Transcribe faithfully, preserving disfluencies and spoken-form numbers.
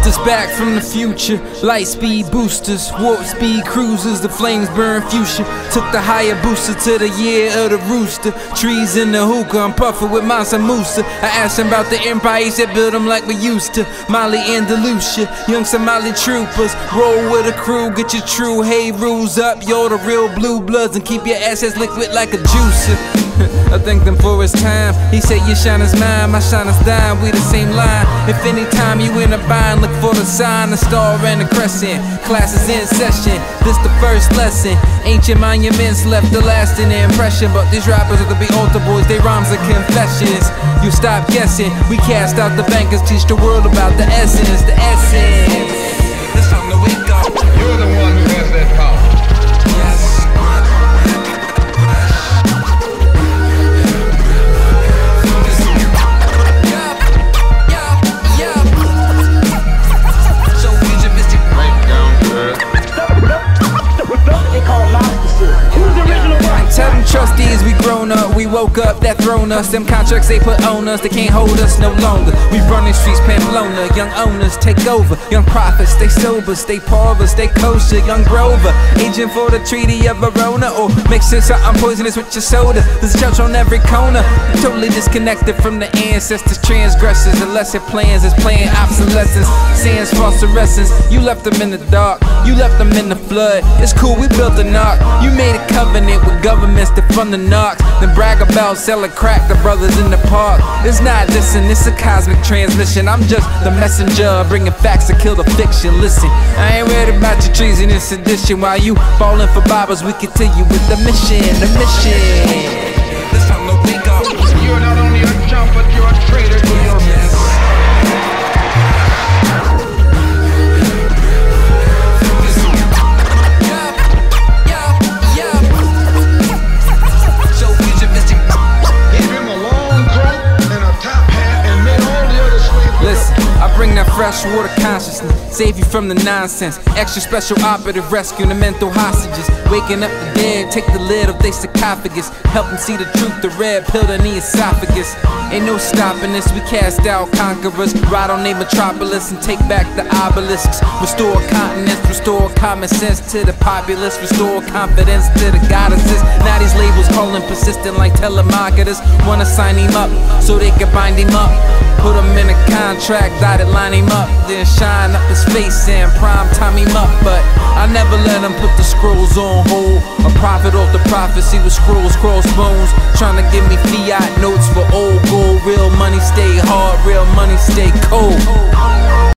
Delta's back from the future, light speed boosters, warp speed cruisers, the flames burn fuchsia. Took the Hayabusa to the year of the rooster, trees in the hooka, I'm puffin' with Mansa Musa. I asked him about the empire, he said build them like we used to. Mali, Andalusia, young Somali troopers, roll with a crew, get your true Herus up, yo the real blue bloods, and keep your assets liquid like a juicer. I thanked him for his time. He said your shine is mine, my shine is thine, we the same line. If anytime you in a bind, look for the sign, the star and the crescent. Class is in session, this the first lesson. Ancient monuments left a lasting impression, but these rappers are to be altar boys, they rhymes are confessions. You stop guessing, we cast out the bankers, teach the world about the essence, the essence. It's time to wake up. You're the one who has that power. Trustees, we grown up, we woke up, that thrown us. Them contracts they put on us, they can't hold us no longer. We run the streets, Pamplona, young owners take over. Young prophets, stay sober, stay parva, stay kosher. Young Grover, agent for the Treaty of Verona, or mixing something poisonous with your soda. There's a church on every corner, totally disconnected from the ancestors. Transgressors, unless it plans is playing obsolescence. Sans phosphorescence, you left them in the dark, you left them in the flood. It's cool, we built a knock. You made a covenant with governments to fund the knocks, then brag about selling crack to brothers in the park. It's not dissing, it's a cosmic transmission. I'm just the messenger, bringing facts to kill the fiction. Listen, I ain't worried about your treason and sedition. While you falling for Bibles, we continue with the mission, the mission. This time to wake up. You're not only a chump, but you're a traitor to your race. Bring that fresh water consciousness, save you from the nonsense. Extra special operative rescuing the mental hostages, waking up the dead, take the lid of their sarcophagus, help them see the truth, the red pill in the esophagus. Ain't no stopping this, we cast out conquerors, ride on their metropolis and take back the obelisks. Restore continents, restore common sense to the populace, restore confidence to the goddesses. Now these labels calling persistent like telemarketers, wanna sign him up so they can bind him up. Put him in a contract, dotted line him up, then shine up his face and prime time him up. But I never let him put the scrolls on hold. A prophet off the prophecy with scrolls, crossbones, trying to give me fiat notes for old gold. Real money stay hard, real money stay cold.